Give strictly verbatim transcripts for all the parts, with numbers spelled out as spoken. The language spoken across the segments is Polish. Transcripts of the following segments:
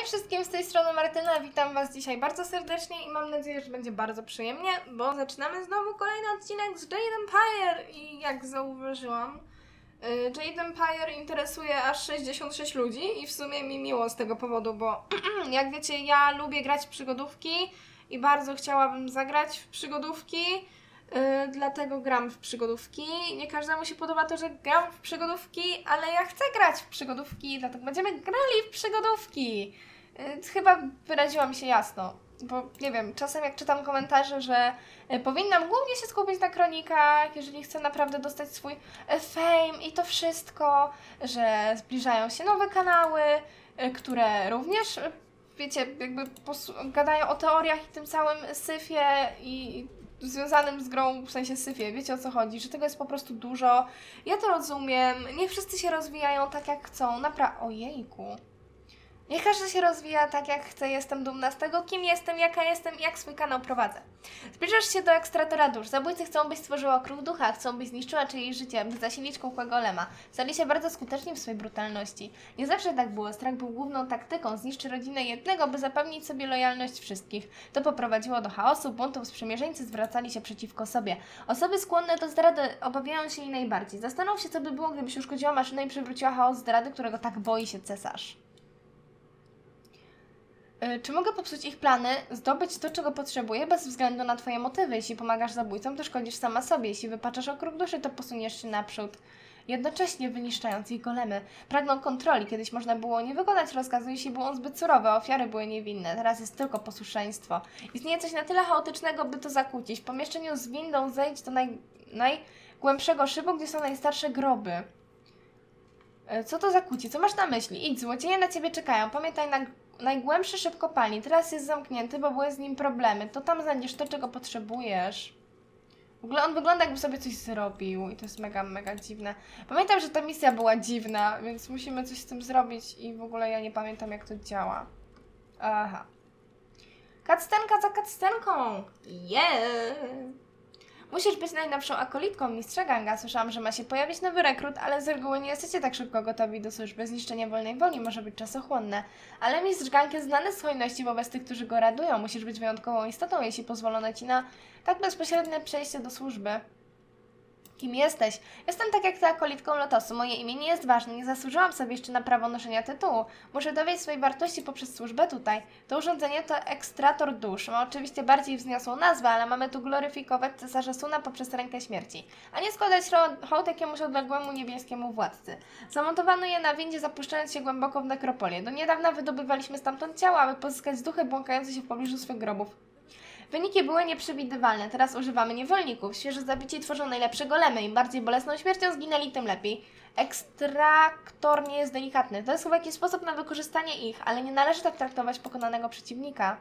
Cześć wszystkim, z tej strony Martyna, witam was dzisiaj bardzo serdecznie i mam nadzieję, że będzie bardzo przyjemnie, bo zaczynamy znowu kolejny odcinek z Jade Empire i jak zauważyłam, Jade Empire interesuje aż sześćdziesiąt sześć ludzi i w sumie mi miło z tego powodu, bo jak wiecie, ja lubię grać w przygodówki i bardzo chciałabym zagrać w przygodówki, yy, dlatego gram w przygodówki. Nie każdemu się podoba to, że gram w przygodówki, ale ja chcę grać w przygodówki, dlatego będziemy grali w przygodówki. Yy, chyba wyraziłam się jasno, bo nie wiem, czasem jak czytam komentarze, że yy, powinnam głównie się skupić na kronikach, jeżeli chcę naprawdę dostać swój yy, fame i to wszystko, że zbliżają się nowe kanały, yy, które również yy, wiecie, jakby gadają o teoriach i tym całym syfie i związanym z grą, w sensie syfie, wiecie o co chodzi, że tego jest po prostu dużo. Ja to rozumiem, niech wszyscy się rozwijają tak jak chcą, naprawdę, ojejku. Niech każdy się rozwija tak jak chce, jestem dumna z tego, kim jestem, jaka jestem i jak swój kanał prowadzę. Zbliżasz się do ekstratora dusz. Zabójcy chcą, byś stworzyła kruk ducha, chcą, byś zniszczyła czyjeś życie, by zasilić kukłę golema. Stali się bardzo skuteczni w swojej brutalności. Nie zawsze tak było, strach był główną taktyką, zniszczy rodzinę jednego, by zapewnić sobie lojalność wszystkich. To poprowadziło do chaosu, buntów, sprzymierzeńcy zwracali się przeciwko sobie. Osoby skłonne do zdrady obawiają się jej najbardziej. Zastanów się, co by było, gdybyś uszkodziła maszynę i przywróciła chaos zdrady, którego tak boi się cesarz. Czy mogę popsuć ich plany, zdobyć to, czego potrzebuję, bez względu na Twoje motywy? Jeśli pomagasz zabójcom, to szkodzisz sama sobie. Jeśli wypaczasz okrug duszy, to posuniesz się naprzód, jednocześnie wyniszczając ich golemy. Pragną kontroli. Kiedyś można było nie wykonać rozkazu, jeśli był on zbyt surowy, a ofiary były niewinne. Teraz jest tylko posłuszeństwo. Istnieje coś na tyle chaotycznego, by to zakłócić. W pomieszczeniu z windą zejdź do naj... najgłębszego szybu, gdzie są najstarsze groby. Co to zakłóci? Co masz na myśli? Idź, złodzieje na Ciebie czekają. Pamiętaj na... Najgłębszy szyb kopalni. Teraz jest zamknięty, bo były z nim problemy. To tam znajdziesz to, czego potrzebujesz. W ogóle on wygląda, jakby sobie coś zrobił i to jest mega, mega dziwne. Pamiętam, że ta misja była dziwna, więc musimy coś z tym zrobić i w ogóle ja nie pamiętam, jak to działa. Aha. Kacstenka za kacstenką! Yeah! Musisz być najnowszą akolitką mistrza Ganga. Słyszałam, że ma się pojawić nowy rekrut, ale z reguły nie jesteście tak szybko gotowi do służby. Zniszczenie wolnej woli może być czasochłonne. Ale mistrz Gang jest znany z hojności wobec tych, którzy go radują. Musisz być wyjątkową istotą, jeśli pozwolono ci na tak bezpośrednie przejście do służby. Kim jesteś? Jestem tak jak ty akolitką Lotosu. Moje imię nie jest ważne. Nie zasłużyłam sobie jeszcze na prawo noszenia tytułu. Muszę dowieść swojej wartości poprzez służbę tutaj. To urządzenie to ekstrator dusz. Ma oczywiście bardziej wzniosłą nazwę, ale mamy tu gloryfikować cesarza Suna poprzez rękę śmierci, a nie składać hołd jakiemuś odległemu niebieskiemu władcy. Zamontowano je na windzie, zapuszczając się głęboko w nekropolię. Do niedawna wydobywaliśmy stamtąd ciała, aby pozyskać duchy błąkające się w pobliżu swych grobów. Wyniki były nieprzewidywalne. Teraz używamy niewolników. Świeżo zabici tworzą najlepsze golemy. Im bardziej bolesną śmiercią zginęli, tym lepiej. Ekstraktor nie jest delikatny. To jest chyba jakiś sposób na wykorzystanie ich, ale nie należy tak traktować pokonanego przeciwnika.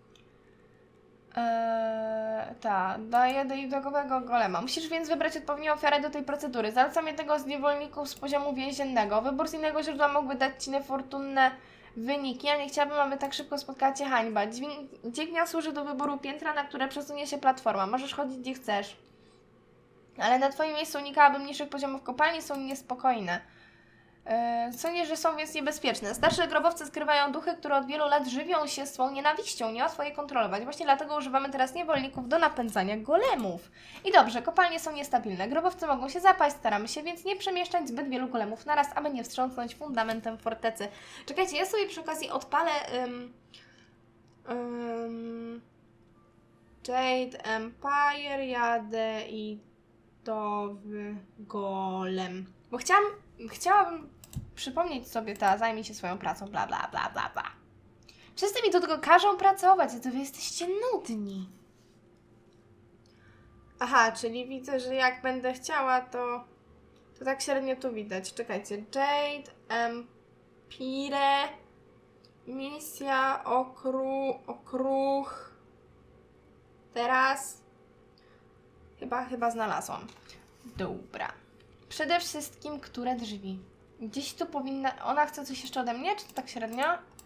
Eee, ta, daje delikatowego golema. Musisz więc wybrać odpowiednią ofiarę do tej procedury. Zalecam jednego z niewolników z poziomu więziennego. Wybór z innego źródła mógłby dać Ci niefortunne wyniki. Ja nie chciałabym, aby tak szybko spotkała Cię hańba. Dźwignia służy do wyboru piętra, na które przesunie się platforma. Możesz chodzić gdzie chcesz. Ale na Twoim miejscu unikałabym niższych poziomów kopalni, są niespokojne. Yy, sądzisz, że są więc niebezpieczne. Starsze grobowce skrywają duchy, które od wielu lat żywią się swą nienawiścią. Nie łatwo je kontrolować. Właśnie dlatego używamy teraz niewolników do napędzania golemów. I dobrze, kopalnie są niestabilne. Grobowce mogą się zapaść, staramy się więc nie przemieszczać zbyt wielu golemów naraz, aby nie wstrząsnąć fundamentem fortecy. Czekajcie, ja sobie przy okazji odpalę ym, ym, Jade Empire, jadę i to w golem. Bo chciałam Chciałabym przypomnieć sobie, ta zajmij się swoją pracą, bla bla bla bla bla. Wszyscy mi tu tylko każą pracować, a to wy jesteście nudni. Aha, czyli widzę, że jak będę chciała, to to tak średnio tu widać. Czekajcie, Jade Empire, misja, okru, okruch. Teraz chyba, chyba znalazłam. Dobra. Przede wszystkim, które drzwi? Gdzieś tu powinna... Ona chce coś jeszcze ode mnie, czy to tak średnio?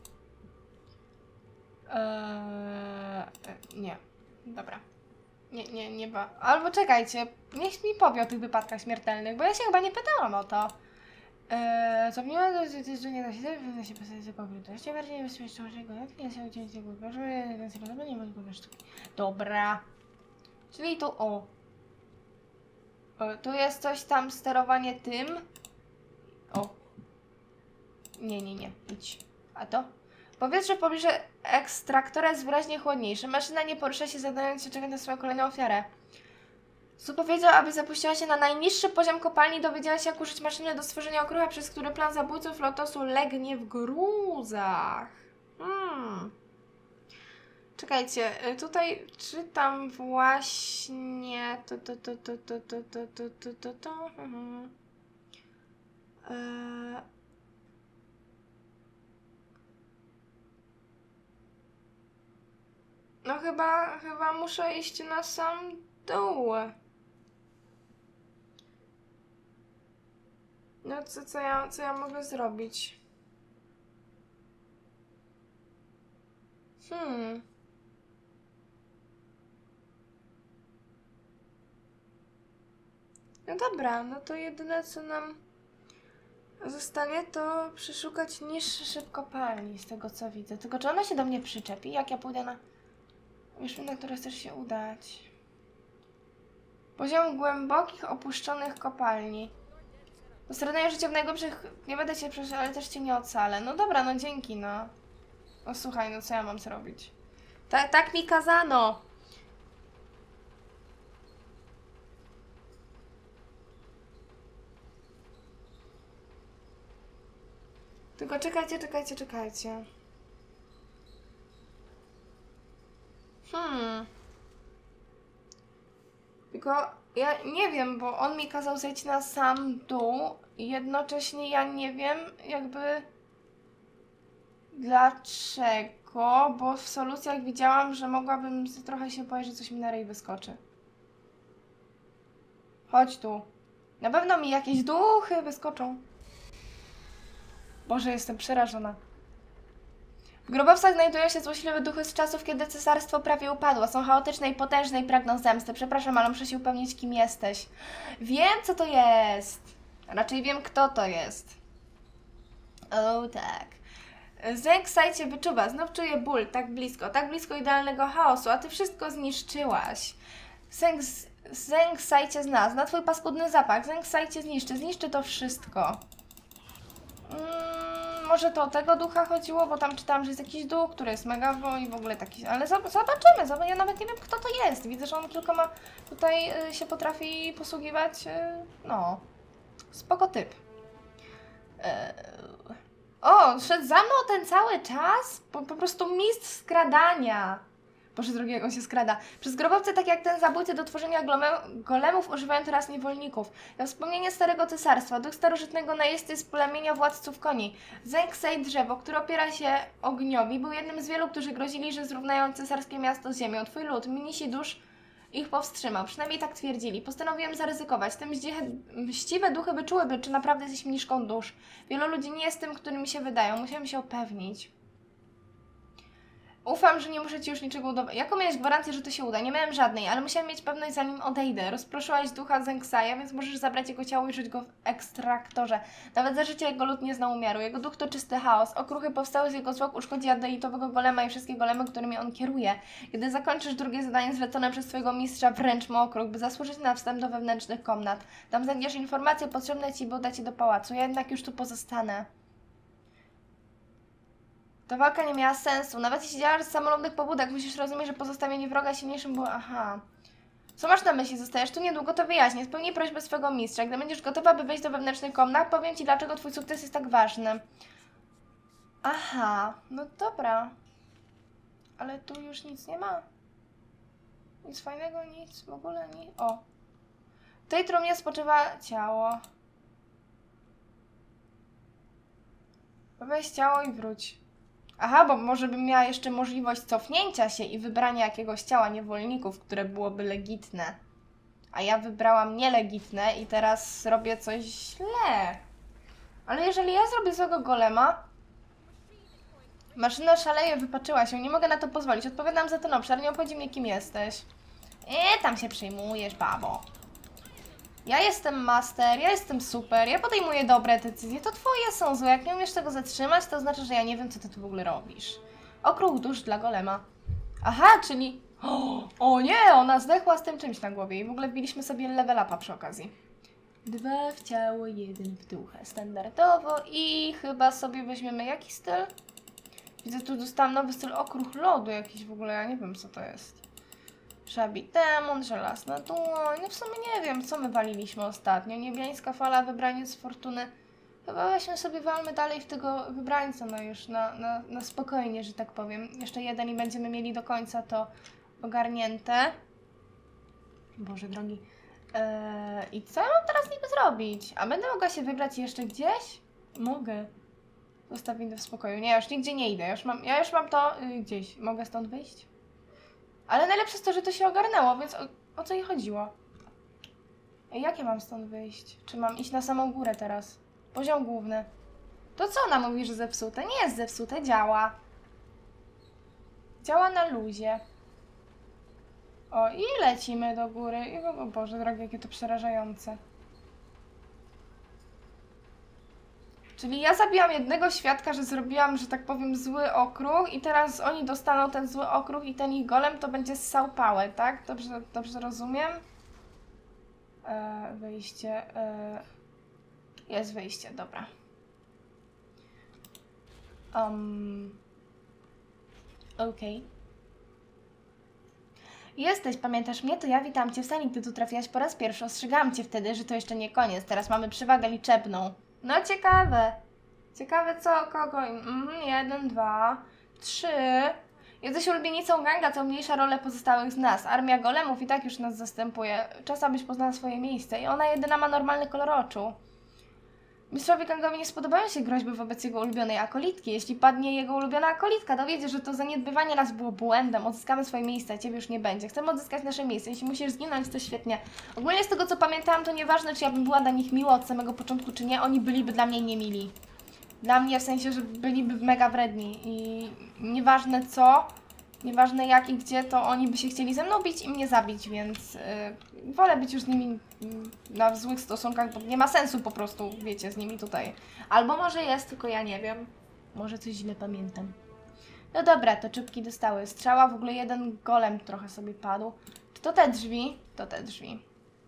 Eee, nie. Dobra. Nie, nie, nie ba... Albo czekajcie, niech mi powie o tych wypadkach śmiertelnych, bo ja się chyba nie pytałam o to. Eee, co mnie ma do że nie da się pewnie się postawić za kobietę. Jeszcze bardziej niebezpieczne, że go nie się udzielić tego proszę, nie się podoba, nie ma tego sztuki. Dobra. Czyli tu, o. o. Tu jest coś tam, sterowanie tym. O. Nie, nie, nie, idź. A to? Powietrze w pobliżu ekstraktora jest wyraźnie chłodniejsze. Maszyna nie porusza się, zadając się czekać na swoją kolejną ofiarę. Su powiedział, aby zapuściła się na najniższy poziom kopalni, dowiedziała się, jak użyć maszyny do stworzenia okrucha, przez który plan zabójców Lotosu legnie w gruzach. Hmm. Czekajcie, tutaj czytam właśnie to, to, to, to, to, to, to, to, to, to, to. Mhm. Eee... No chyba, chyba muszę iść na sam dół. No co, co ja, co ja mogę zrobić? Hmm. No dobra, no to jedyne co nam zostanie to przeszukać niższy szyb kopalni z tego co widzę. Tylko czy ona się do mnie przyczepi, jak ja pójdę na... Wiesz, na które chcesz się udać. Poziom głębokich, opuszczonych kopalni. Postradanie życia w najgłębszych... Nie będę cię przeszła, ale też cię nie ocalę. No dobra, no dzięki, no. O słuchaj, no co ja mam zrobić? Ta, tak mi kazano! Tylko czekajcie, czekajcie, czekajcie. Hmm. Tylko ja nie wiem, bo on mi kazał zejść na sam dół i jednocześnie ja nie wiem jakby dlaczego, bo w solucjach widziałam, że mogłabym trochę się boję, że coś mi na ryj wyskoczy. Chodź tu. Na pewno mi jakieś duchy wyskoczą. Boże, jestem przerażona. W grobowcach znajdują się złośliwe duchy z czasów, kiedy cesarstwo prawie upadło. Są chaotyczne i potężne i pragną zemsty. Przepraszam, ale muszę się upewnić, kim jesteś. Wiem, co to jest. Raczej wiem, kto to jest. O, tak. Zęk Sajcie wyczuwa. Znów czuję ból. Tak blisko. Tak blisko idealnego chaosu. A ty wszystko zniszczyłaś. Zęk, Zęk Sajcie zna. Zna twój paskudny zapach. Zęk Sajcie zniszczy. Zniszczy to wszystko. Mm, może to o tego ducha chodziło, bo tam czytałam, że jest jakiś duch, który jest mega wo i w ogóle taki... Ale zobaczymy, ja nawet nie wiem, kto to jest. Widzę, że on tylko ma tutaj y, się potrafi posługiwać, y, no, spoko typ. Y, o, szedł za mną ten cały czas? Po, po prostu mistrz skradania. Boże drogi, jak on się skrada. Przez grobowce, tak jak ten zabójcy do tworzenia golemów, używają teraz niewolników. Na wspomnienie starego cesarstwa, duch starożytnego najeźdźcy z plemienia władców koni. Zęk Sej drzewo, które opiera się ogniowi, był jednym z wielu, którzy grozili, że zrównają cesarskie miasto z ziemią. Twój lud, mnisi dusz, ich powstrzymał. Przynajmniej tak twierdzili. Postanowiłem zaryzykować. Te mściwe duchy wyczułyby, czy naprawdę jesteś mniszką dusz. Wielu ludzi nie jest tym, którymi się wydają. Musiałem się upewnić. Ufam, że nie muszę ci już niczego udowadniać. Jaką miałeś gwarancję, że to się uda? Nie miałem żadnej, ale musiałem mieć pewność, zanim odejdę. Rozproszyłaś ducha Zęksaja, więc możesz zabrać jego ciało i żyć go w ekstraktorze. Nawet za życia jego lud nie zna umiaru. Jego duch to czysty chaos. Okruchy powstały z jego zwłok, uszkodzi adeitowego golema i wszystkie golemy, którymi on kieruje. Kiedy zakończysz drugie zadanie zlecone przez twojego mistrza, wręcz mu okruch, by zasłużyć na wstęp do wewnętrznych komnat. Tam znajdziesz informacje potrzebne ci, by udać cię do pałacu. Ja jednak już tu pozostanę. Ta walka nie miała sensu. Nawet jeśli działasz z samolubnych pobudek, musisz rozumieć, że pozostawienie wroga silniejszym było... Aha. Co masz na myśli? Zostajesz tu niedługo, to wyjaśnię. Spełnij prośbę swego mistrza. Gdy będziesz gotowa, by wejść do wewnętrznych komnat, powiem ci, dlaczego twój sukces jest tak ważny. Aha. No dobra. Ale tu już nic nie ma. Nic fajnego, nic. W ogóle nic. O. W tej trumnie spoczywa ciało. Weź ciało i wróć. Aha, bo może bym miała jeszcze możliwość cofnięcia się i wybrania jakiegoś ciała niewolników, które byłoby legitne. A ja wybrałam nielegitne i teraz robię coś źle. Ale jeżeli ja zrobię złego golema... Maszyna szaleje, wypaczyła się. Nie mogę na to pozwolić. Odpowiadam za ten obszar. Nie obchodzi mnie, kim jesteś. Eee, tam się przyjmujesz, babo. Ja jestem master, ja jestem super, ja podejmuję dobre decyzje, to twoje są złe. Jak nie umiesz tego zatrzymać, to znaczy, że ja nie wiem, co ty tu w ogóle robisz. Okruch dusz dla golema. Aha, czyli... O, o nie, ona zdechła z tym czymś na głowie i w ogóle wbiliśmy sobie level upa przy okazji. Dwa w ciało, jeden w ducha. Standardowo i chyba sobie weźmiemy jaki styl? Widzę, tu dostałam nowy styl okruch lodu jakiś w ogóle, ja nie wiem, co to jest. Szabi demon, żelazna dłoń, no w sumie nie wiem, co my waliliśmy ostatnio. Niebiańska fala, wybraniec fortuny. Chyba weźmy sobie, walmy dalej w tego wybrańca, no już na, na, na spokojnie, że tak powiem. Jeszcze jeden i będziemy mieli do końca to ogarnięte. Boże drogi. Eee, I co ja mam teraz niby zrobić? A będę mogła się wybrać jeszcze gdzieś? Mogę. Zostawię w spokoju. Nie, ja już nigdzie nie idę. Ja już mam, ja już mam to y, gdzieś. Mogę stąd wyjść? Ale najlepsze jest to, że to się ogarnęło, więc o, o co jej chodziło? Ej, jak ja mam stąd wyjść? Czy mam iść na samą górę teraz? Poziom główny. To co ona mówi, że zepsute? Nie jest zepsute, działa. Działa na luzie. O, i lecimy do góry. I, o Boże drogi, jakie to przerażające. Czyli ja zabiłam jednego świadka, że zrobiłam, że tak powiem, zły okruch i teraz oni dostaną ten zły okruch i ten ich golem to będzie ssał pałę, tak? Dobrze, dobrze rozumiem? Eee, wyjście. Eee, jest wyjście, dobra. Um, Okej. Okay. Jesteś, pamiętasz mnie? To ja witam Cię w sali, gdy tu trafiłaś po raz pierwszy. Ostrzegałam Cię wtedy, że to jeszcze nie koniec. Teraz mamy przewagę liczebną. No ciekawe. Ciekawe co, kogo? Mhm, jeden, dwa, trzy. Jesteś ulubienicą ganga, co mniejsza rolę pozostałych z nas. Armia golemów i tak już nas zastępuje. Czas, abyś poznała swoje miejsce. I ona jedyna ma normalny kolor oczu. Mistrzowi gangowi nie spodobają się groźby wobec jego ulubionej akolitki. Jeśli padnie jego ulubiona akolitka, dowiedzie, że to zaniedbywanie nas było błędem. Odzyskamy swoje miejsce, a Ciebie już nie będzie. Chcemy odzyskać nasze miejsce. Jeśli musisz zginąć, to świetnie. Ogólnie z tego, co pamiętałam, to nieważne, czy ja bym była dla nich miła od samego początku, czy nie. Oni byliby dla mnie niemili. Dla mnie w sensie, że byliby mega wredni. I nieważne co, nieważne jak i gdzie, to oni by się chcieli ze mną bić i mnie zabić, więc yy, wolę być już z nimi yy, na złych stosunkach, bo nie ma sensu po prostu, wiecie, z nimi tutaj. Albo może jest, tylko ja nie wiem. Może coś źle pamiętam. No dobra, to czubki dostały strzała, w ogóle jeden golem trochę sobie padł. Czy to te drzwi? To te drzwi.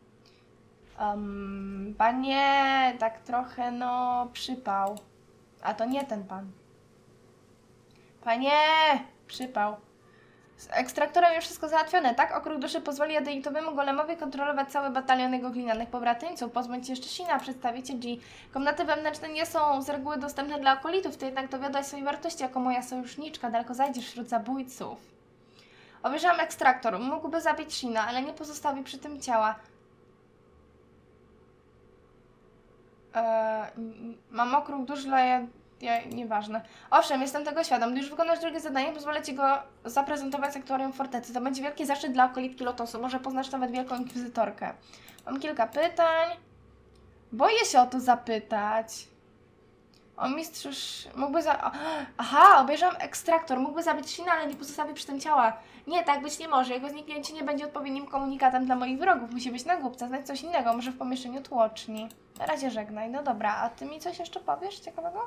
Um, panie, tak trochę no przypał. A to nie ten pan. Panie, przypał. Z ekstraktorem już wszystko załatwione, tak? Okruch duszy pozwoli adeitowemu golemowi kontrolować cały batalion jego glinianych pobratyńców. Pozbądź się jeszcze Shina, przedstawicie G. Komnaty wewnętrzne nie są z reguły dostępne dla akolitów, ty jednak dowiadaj swojej wartości jako moja sojuszniczka. Daleko zajdziesz wśród zabójców. Obejrzałam ekstraktor. Mógłby zabić Shina, ale nie pozostawi przy tym ciała. Eee, mam okruch duszy, ale ja... Ja, nieważne. Owszem, jestem tego świadom. Gdy już wykonasz drugie zadanie, pozwolę Ci go zaprezentować z aktuarium fortecy. To będzie wielki zaszczyt dla okolitki Lotosu. Może poznasz nawet wielką inkwizytorkę. Mam kilka pytań. Boję się o to zapytać. O mistrz już... Mógłby za... Aha, obejrzałam ekstraktor. Mógłby zabić Shina, ale nie pozostawi przy tym ciała. Nie, tak być nie może. Jego zniknięcie nie będzie odpowiednim komunikatem dla moich wrogów. Musi być na głupca, znać coś innego. Może w pomieszczeniu tłoczni. Na razie żegnaj. No dobra, a Ty mi coś jeszcze powiesz ciekawego?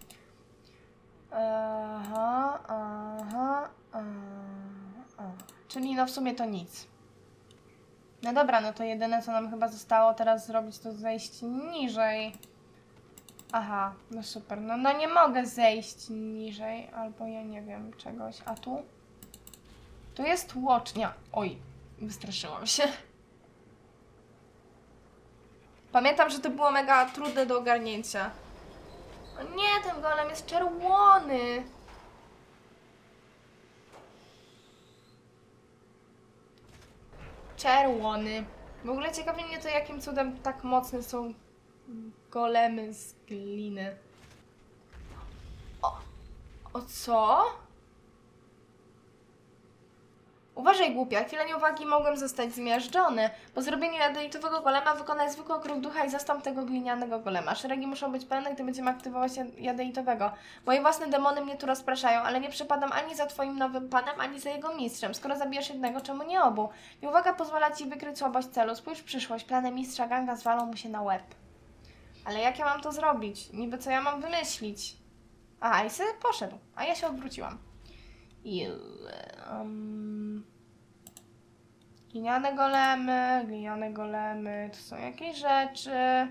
Aha, aha, aha. Czyli no w sumie to nic. No dobra, no to jedyne co nam chyba zostało teraz zrobić to zejść niżej. Aha, no super. No, no nie mogę zejść niżej, albo ja nie wiem czegoś. A tu? Tu jest łocznia. Oj, wystraszyłam się. Pamiętam, że to było mega trudne do ogarnięcia. O nie, ten golem jest czerwony. Czerwony. W ogóle ciekawi mnie to, jakim cudem tak mocne są golemy z gliny. O, o co? Uważaj, głupia, chwilę nieuwagi mogłem zostać zmiażdżony. Po zrobieniu jadeitowego golema wykonaj zwykły okrąg ducha i zastąp tego glinianego golema. Szeregi muszą być pełne, gdy będziemy aktywować jadeitowego. Moje własne demony mnie tu rozpraszają, ale nie przepadam ani za twoim nowym panem, ani za jego mistrzem. Skoro zabijesz jednego, czemu nie obu? Nieuwaga pozwala ci wykryć słabość celu. Spójrz w przyszłość, plany mistrza Ganga zwalą mu się na łeb. Ale jak ja mam to zrobić? Niby co ja mam wymyślić? Aha, i sobie poszedł, a ja się odwróciłam. I... Um, gliniane golemy, gliniane golemy, to są jakieś rzeczy.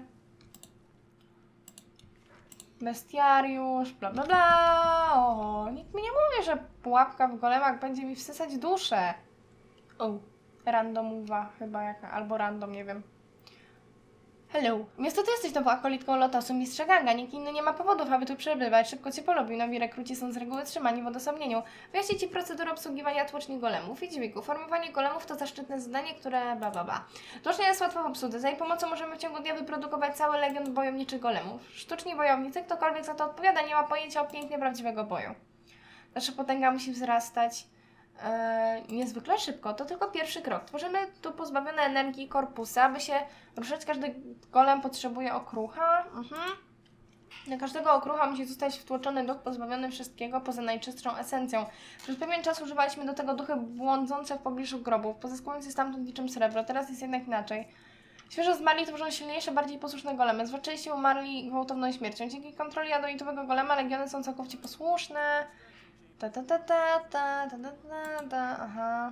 Bestiariusz, bla bla bla. O, nikt mi nie mówi, że pułapka w golemach będzie mi wsysać duszę. O, randomowa chyba jaka, albo random, nie wiem. Hello. Niestety jesteś nową akolitką Lotosu mistrza Ganga. Nikt inny nie ma powodów, aby tu przebywać. Szybko cię polubił. Nowi rekruci są z reguły trzymani w odosobnieniu. Wyjaśnię ci procedurę obsługiwania tłoczni golemów i dźwigu. Formowanie golemów to zaszczytne zadanie, które bla bla bla. Tłocznia jest łatwa w obsłudze. Za jej pomocą możemy w ciągu dnia wyprodukować cały legion bojowniczych golemów. Sztuczni wojownicy, ktokolwiek za to odpowiada, nie ma pojęcia o pięknie prawdziwego boju. Nasza potęga musi wzrastać Yy, niezwykle szybko. To tylko pierwszy krok. Tworzymy tu pozbawione energii korpusa, aby się ruszać. Każdy golem potrzebuje okrucha. Mhm. Na każdego okrucha musi zostać wtłoczony duch pozbawiony wszystkiego poza najczystszą esencją. Przez pewien czas używaliśmy do tego duchy błądzące w pobliżu grobów, pozyskując je stamtąd niczym srebro. Teraz jest jednak inaczej. Świeżo zmarli tworzą silniejsze, bardziej posłuszne golemy. Zwłaszcza się umarli gwałtowną śmiercią. Dzięki kontroli jadoitowego golema legiony są całkowicie posłuszne. Ta ta ta ta ta ta ta ta ta aha.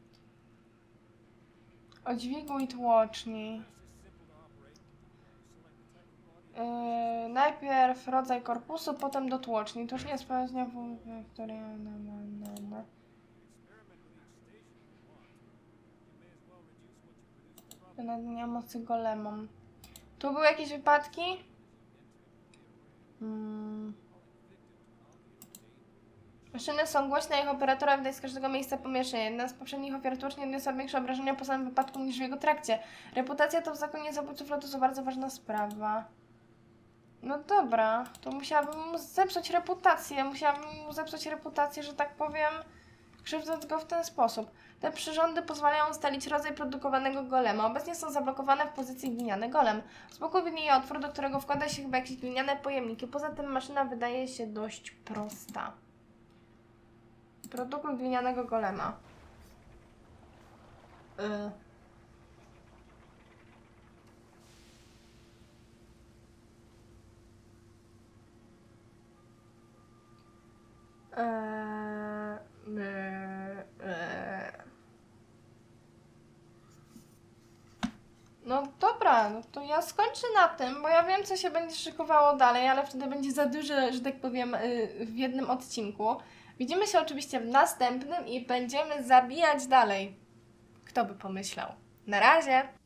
O dźwigu i tłoczni. Yy, najpierw rodzaj korpusu, potem do tłoczni. To już nie jest pełnia wektorialna. Nadania mocy golemom. Tu były jakieś wypadki? Hmm. Maszyny są głośne, ich operatora widać z każdego miejsca pomieszczenia. Jedna z poprzednich ofiar tłoczni odniosła większe obrażenia po samym wypadku niż w jego trakcie. Reputacja to w zakonie zabójców Lotosu bardzo ważna sprawa. No dobra, to musiałabym mu zepsuć reputację. Musiałabym mu zepsuć reputację, że tak powiem, krzywdząc go w ten sposób. Te przyrządy pozwalają ustalić rodzaj produkowanego golema. Obecnie są zablokowane w pozycji gliniany golem. Z boku widnieje otwór, do którego wkłada się chyba jakieś gliniane pojemniki. Poza tym maszyna wydaje się dość prosta. Produkuj glinianego golema. Y. Eee, eee. No dobra, no to ja skończę na tym, bo ja wiem, co się będzie szykowało dalej, ale wtedy będzie za dużo, że tak powiem, w jednym odcinku. Widzimy się oczywiście w następnym i będziemy zabijać dalej. Kto by pomyślał. Na razie!